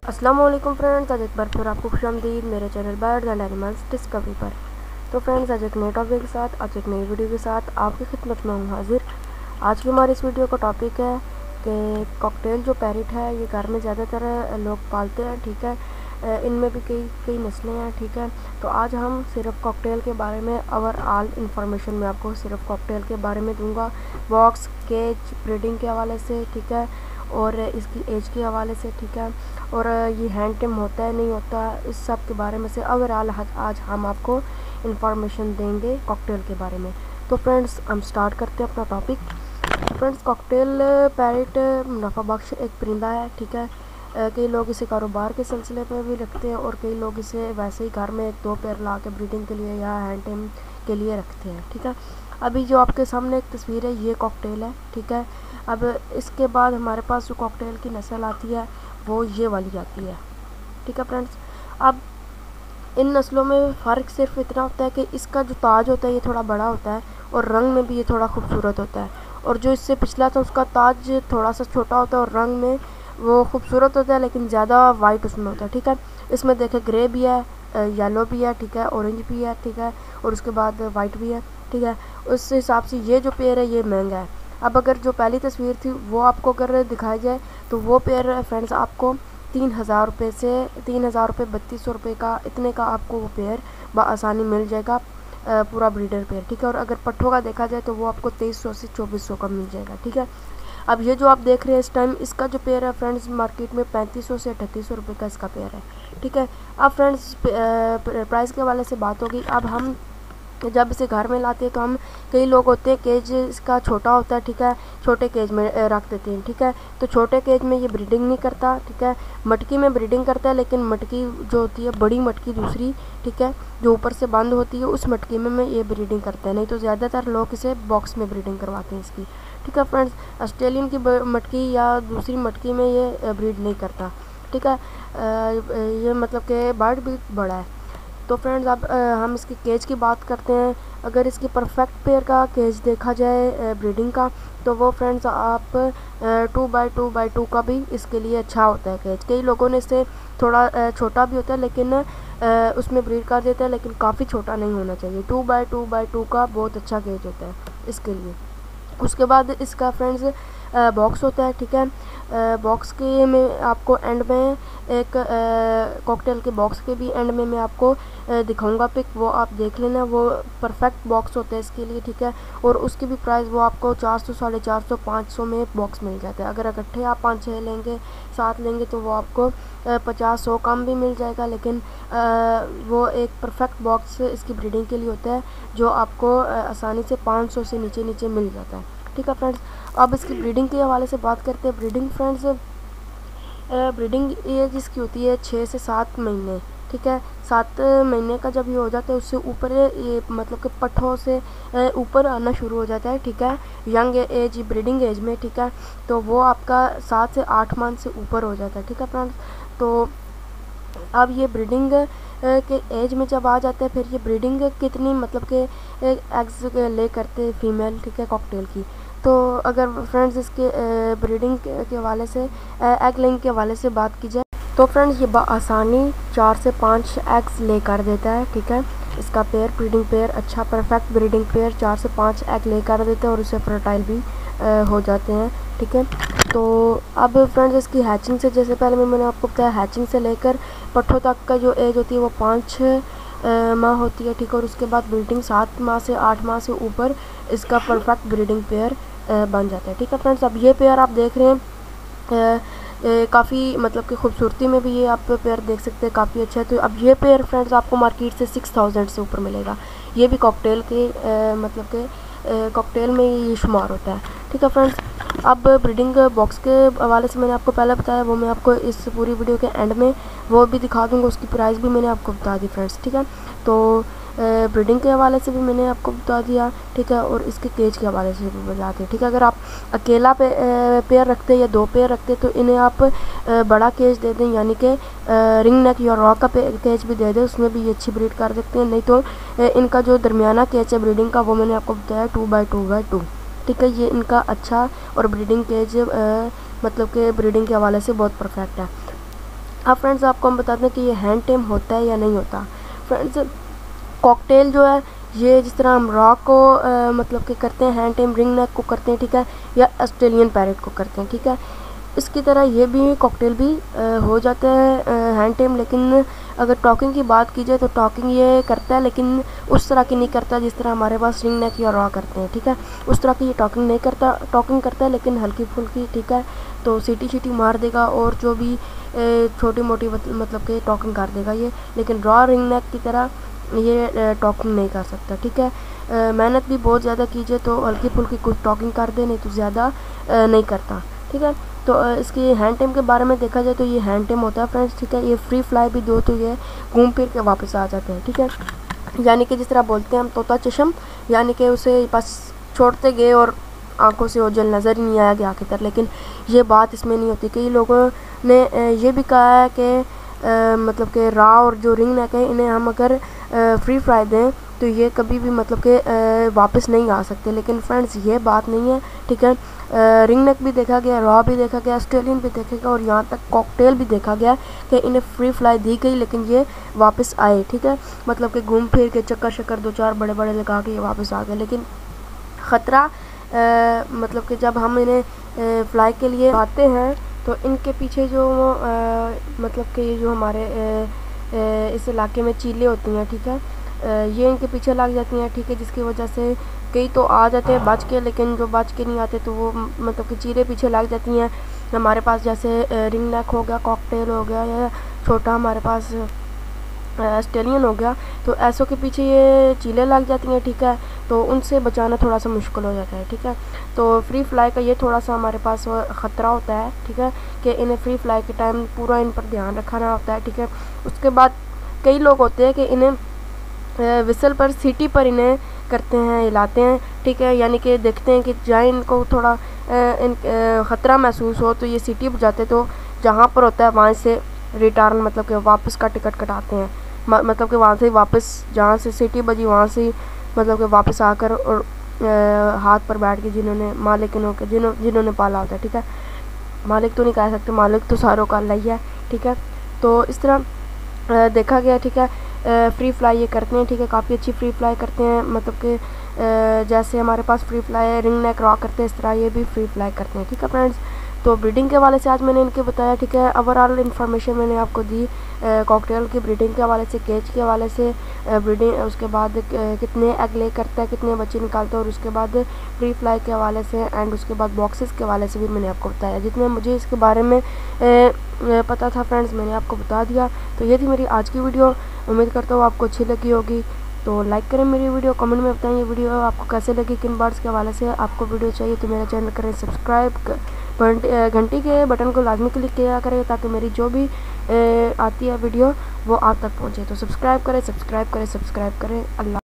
अस्सलाम वालेकुम फ्रेंड्स, आज एक बार फिर आपको खुशामदीद मेरे channel birds and animals discovery पर। तो फ्रेंड्स, आज एक नए टॉपिक के साथ, आज एक नई वीडियो के साथ आपकी खिदमत में हूँ हाजिर। आज की हमारी इस वीडियो का टॉपिक है कि कॉकटेल जो पैरट है ये घर में ज़्यादातर लोग पालते हैं। ठीक है, इनमें भी कई कई नस्लें हैं। ठीक है, तो आज हम सिर्फ कॉकटेल के बारे में ओवरऑल इंफॉर्मेशन मैं आपको सिर्फ कॉकटेल के बारे में दूंगा, बॉक्स, केज, ब्रीडिंग के हवाले से। ठीक है, और इसकी एज के हवाले से। ठीक है, और ये हैंड टेम होता है नहीं होता, इस सब के बारे में से ओवरऑल आज हम आपको इंफॉर्मेशन देंगे कॉकटेल के बारे में। तो फ्रेंड्स, हम स्टार्ट करते हैं अपना टॉपिक। फ्रेंड्स, कॉकटेल पैरट मुनाफा बख्श एक परिंदा है। ठीक है, कई लोग इसे कारोबार के सिलसिले पर भी रखते हैं और कई लोग इसे वैसे ही घर में एक दो पैर ला के ब्रीडिंग के लिए या हैंड टेम के लिए रखते हैं। ठीक है, अभी जो आपके सामने एक तस्वीर है ये कॉकटेल है। ठीक है, अब इसके बाद हमारे पास जो कॉकटेल की नस्ल आती है वो ये वाली आती है। ठीक है फ्रेंड्स, अब इन नस्लों में फ़र्क सिर्फ इतना होता है कि इसका जो ताज होता है ये थोड़ा बड़ा होता है और रंग में भी ये थोड़ा खूबसूरत होता है, और जो इससे पिछला था उसका ताज थोड़ा सा छोटा होता है और रंग में वो खूबसूरत होता है लेकिन ज़्यादा वाइट उसमें होता है। ठीक है, इसमें देखें ग्रे भी है, येलो भी है, ठीक है, ऑरेंज भी है, ठीक है, और उसके बाद वाइट भी है। ठीक है, उस हिसाब से ये जो पेयर है ये महंगा है। अब अगर जो पहली तस्वीर थी वो आपको अगर दिखाई जाए तो वो पेयर फ्रेंड्स आपको 3,000 रुपये से 3,000 रुपये 3200 रुपये का, इतने का आपको वो पेयर बआसानी मिल जाएगा, पूरा ब्रीडर पेयर। ठीक है, और अगर पट्ठों का देखा जाए तो वो आपको 2300 से 2400 का मिल जाएगा। ठीक है, अब ये जो आप देख रहे हैं इस टाइम, इसका जो पेयर है फ्रेंड्स मार्केट में 3500 से 3800 रुपये का इसका पेयर है। ठीक है, अब फ्रेंड्स प्राइस के हवाले से बात होगी। अब हम जब इसे घर में लाते हैं तो हम, कई लोग होते हैं केज इसका छोटा होता है। ठीक है, छोटे केज में रख देते हैं। ठीक है, तो छोटे केज में ये ब्रीडिंग नहीं करता। ठीक है, मटकी में ब्रीडिंग करता है, लेकिन मटकी जो होती है बड़ी मटकी दूसरी, ठीक है, जो ऊपर से बंद होती है उस मटकी में ये ब्रीडिंग करते हैं। नहीं तो ज़्यादातर लोग इसे बॉक्स में ब्रीडिंग करवाते हैं इसकी। ठीक है फ्रेंड्स, ऑस्ट्रेलियन की मटकी या दूसरी मटकी में ये ब्रीड नहीं करता। ठीक है, ये मतलब कि बर्ड भी बड़ा है। तो फ्रेंड्स, अब हम इसकी केज की बात करते हैं। अगर इसकी परफेक्ट पेयर का केज देखा जाए ब्रीडिंग का, तो वो फ्रेंड्स आप 2x2x2 का भी इसके लिए अच्छा होता है केज। कई लोगों ने इसे थोड़ा छोटा भी होता है लेकिन उसमें ब्रीड कर देता है, लेकिन काफ़ी छोटा नहीं होना चाहिए। 2x2x2 का बहुत अच्छा केज होता है इसके लिए। उसके बाद इसका फ्रेंड्स बॉक्स होता है। ठीक है, बॉक्स के में आपको एंड में एक कॉकटेल के बॉक्स के भी एंड में मैं आपको दिखाऊंगा पिक, वो आप देख लेना, वो परफेक्ट बॉक्स होता है इसके लिए। ठीक है, और उसकी भी प्राइस वो आपको 400, 450, 500 में एक बॉक्स मिल जाता है। अगर इकट्ठे आप 5-6 लेंगे, 7 लेंगे तो वो आपको 50-100 कम भी मिल जाएगा, लेकिन वो एक परफेक्ट बॉक्स इसकी ब्रीडिंग के लिए होता है जो आपको आसानी से 500 से नीचे नीचे मिल जाता है। ठीक है फ्रेंड्स, अब इसकी ब्रीडिंग के हवाले से बात करते हैं। ब्रीडिंग फ्रेंड्स, ब्रीडिंग एज इसकी होती है 6 से 7 महीने। ठीक है, 7 महीने का जब ये हो जाता है उससे ऊपर ये मतलब कि पट्ठों से ऊपर आना शुरू हो जाता है। ठीक है, यंग एज ब्रीडिंग एज में। ठीक है, तो वो आपका 7 से 8 मंथ से ऊपर हो जाता है। ठीक है फ्रेंड्स, तो अब ये ब्रीडिंग के एज में जब आ जाते हैं फिर ये ब्रीडिंग कितनी मतलब कि एग्स ले करते फीमेल, ठीक है, कॉकटेल की। तो अगर फ्रेंड्स इसके ब्रीडिंग के हवाले से एग लेइंग के हवाले से बात की जाए तो फ्रेंड्स ये आसानी 4 से 5 एग्स ले कर देता है। ठीक है, इसका पेयर ब्रीडिंग पेयर अच्छा परफेक्ट ब्रीडिंग पेयर 4 से 5 एग ले कर देते हैं और उससे फर्टाइल भी हो जाते हैं। ठीक है, तो अब फ्रेंड्स इसकी हैचिंग से, जैसे पहले मैंने आपको बताया, हैचिंग से लेकर पट्ठों तक का जो एज होती है वो 5 माह होती है। ठीक है, और उसके बाद ब्रीडिंग 7 माह से 8 माह से ऊपर इसका परफेक्ट ब्रीडिंग पेयर बन जाता है। ठीक है फ्रेंड्स, अब ये पेयर आप देख रहे हैं काफ़ी मतलब कि खूबसूरती में भी ये आप पेयर देख सकते हैं, काफ़ी अच्छा है। तो अब ये पेयर फ्रेंड्स आपको मार्केट से 6000 से ऊपर मिलेगा। ये भी कॉकटेल के मतलब के कॉकटेल में ये शुमार होता है। ठीक है फ्रेंड्स, अब ब्रीडिंग बॉक्स के हवाले से मैंने आपको पहले बताया, वो मैं आपको इस पूरी वीडियो के एंड में वो भी दिखा दूंगा, उसकी प्राइस भी मैंने आपको बता दी फ्रेंड्स। ठीक है, तो ब्रीडिंग के हवाले से भी मैंने आपको बता दिया। ठीक है, और इसके केज के हवाले से भी बताते हैं। ठीक है, अगर आप अकेला पेयर रखते हैं या 2 पेयर रखते हैं तो इन्हें आप बड़ा केज दे दें, यानी कि रिंग नेक या रॉ का केज भी दे दें, उसमें भी ये अच्छी ब्रीड कर सकते हैं। नहीं तो इनका जो दरमियाना केज है ब्रीडिंग का वो मैंने आपको बताया 2x2x2। ठीक है, ये इनका अच्छा और ब्रीडिंग केज मतलब के ब्रीडिंग के हवाले से बहुत परफेक्ट है। अब फ्रेंड्स आपको हम बताते हैं कि ये हैंड टेम होता है या नहीं होता। फ्रेंड्स कॉकटेल जो है ये जिस तरह हम रॉक को मतलब कि करते हैं हैंड टेम, रिंग नेक को करते हैं, ठीक है, या ऑस्ट्रेलियन पैरेट को करते हैं, ठीक है, इसकी तरह ये भी कॉकटेल भी हो जाता है हैंड टेम। लेकिन अगर टॉकिंग की बात की जाए तो टॉकिंग ये करता है, लेकिन उस तरह की नहीं करता जिस तरह हमारे पास रिंग नेक या रॉ करते हैं, ठीक है, उस तरह की ये टॉकिंग नहीं करता। टॉकिंग करता है लेकिन हल्की फुल्की, ठीक है, तो सीटी मार देगा और जो भी छोटी मोटी मतलब कि टॉकिंग कर देगा ये, लेकिन रॉ रिंग नेक की तरह ये टॉकिंग नहीं कर सकता, ठीक है। मेहनत भी बहुत ज़्यादा कीजिए तो हल्की फुल्की कुछ टॉकिंग कर दे, नहीं तो ज़्यादा नहीं करता, ठीक है। तो इसकी हैंड टेम के बारे में देखा जाए तो ये हैंड टेम होता है फ्रेंड्स, ठीक है। ये फ्री फ्लाई भी दो तो ये घूम फिर के वापस आ जाते हैं, ठीक है, यानी कि जिस तरह बोलते हैं हम तोता चशम, यानी कि उसे बस छोड़ते गए और आंखों से ओझल नज़र ही नहीं आया गया आखिर तक। लेकिन ये बात इसमें नहीं होती। कई लोगों ने ये भी कहा है कि मतलब कि रॉ और जो रिंग नेक है इन्हें हम अगर फ्री फ्राई दें तो ये कभी भी मतलब कि वापस नहीं आ सकते। लेकिन फ्रेंड्स ये बात नहीं है, ठीक है। रिंग नेक भी देखा गया, रॉ भी देखा गया, ऑस्ट्रेलियन भी देखा गया और यहाँ तक कॉकटेल भी देखा गया कि इन्हें फ्री फ्लाई दी गई लेकिन ये वापस आए, ठीक है, मतलब कि घूम फिर के चक्कर शक्कर दो चार बड़े बड़े लगा के ये वापस आ गए। लेकिन ख़तरा मतलब कि जब हम इन्हें फ्लाई के लिए आते हैं तो इनके पीछे जो मतलब कि जो हमारे इस इलाके में चीलें होती हैं, ठीक है, ये इनके पीछे लग जाती हैं, ठीक है, जिसकी वजह से कई तो आ जाते हैं बच के, लेकिन जो बच के नहीं आते तो वो मतलब कि चीलें पीछे लग जाती हैं हमारे पास। जैसे रिंग नेक हो गया, कॉकटेल हो गया या छोटा हमारे पास ऑस्ट्रेलियन हो गया, तो ऐसों के पीछे ये चीलें लग जाती हैं, ठीक है, तो उनसे बचाना थोड़ा सा मुश्किल हो जाता है, ठीक है। तो फ्री फ्लाई का ये थोड़ा सा हमारे पास ख़तरा होता है, ठीक है, कि इन्हें फ्री फ्लाई के टाइम पूरा इन पर ध्यान रखना होता है, ठीक है। उसके बाद कई लोग होते हैं कि इन्हें विसल पर सीटी पर इन्हें करते हैं, हिलाते हैं, ठीक है, यानी कि देखते हैं कि जहाँ इनको थोड़ा ख़तरा महसूस हो तो ये सीटी बजाते, तो जहाँ पर होता है वहाँ से रिटर्न मतलब कि वापस का टिकट कटाते हैं, मतलब कि वहाँ से वापस जहाँ से सीटी बजी वहाँ से मतलब कि वापस आकर और हाथ पर बैठ के जिन्होंने मालिकिनों के जिन्होंने पाला होता है, ठीक है, मालिक तो नहीं कह सकते, मालिक तो सारों का अल्लाह ही है, ठीक है। तो इस तरह देखा गया, ठीक है, फ्री फ्लाई ये करते हैं, ठीक है, काफ़ी अच्छी फ्री फ्लाई करते हैं, मतलब कि जैसे हमारे पास free fly ring neck raw करते हैं इस तरह ये भी फ्री फ्लाई करते हैं, ठीक है फ्रेंड्स। तो ब्रीडिंग के हवाले से आज मैंने इनके बताया, ठीक है, ओवरऑल इन्फॉर्मेशन मैंने आपको दी कॉकटेल की ब्रीडिंग के हवाले से, केज के हवाले से ब्रीडिंग, उसके बाद कितने एग ले करता है, कितने बच्चे निकालता है, और उसके बाद फ्री फ्लाई के हवाले से एंड उसके बाद बॉक्सेस के हवाले से भी मैंने आपको बताया। जितने मुझे इसके बारे में पता था फ्रेंड्स मैंने आपको बता दिया। तो ये थी मेरी आज की वीडियो, उम्मीद करता हूँ आपको अच्छी लगी होगी। तो लाइक करें मेरी वीडियो, कमेंट में बताएं ये वीडियो आपको कैसे लगी, किन बर्ड्स के हवाले से आपको वीडियो चाहिए, तो मेरा चैनल करें सब्सक्राइब, घंटी के बटन को लाजमी क्लिक किया करें ताकि मेरी जो भी आती है वीडियो वो आप तक पहुँचे। तो सब्सक्राइब करें। अल्लाह।